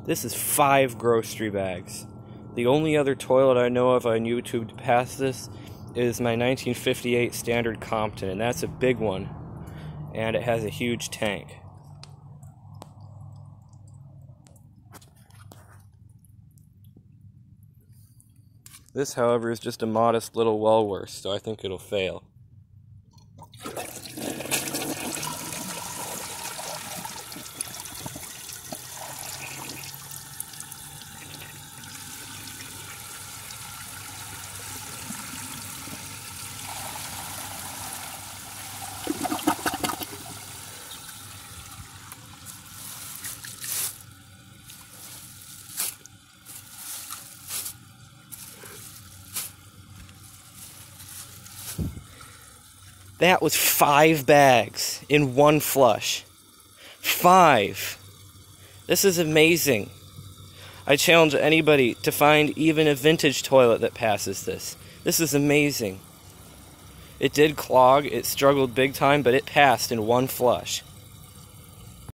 This is 5 grocery bags. The only other toilet I know of on YouTube to pass this is my 1958 Standard Compton, and that's a big one, and it has a huge tank. This, however, is just a modest little Wellworth, so I think it'll fail. That was 5 bags in one flush. 5. This is amazing. I challenge anybody to find even a vintage toilet that passes this. This is amazing. It did clog, it struggled big time, but it passed in one flush.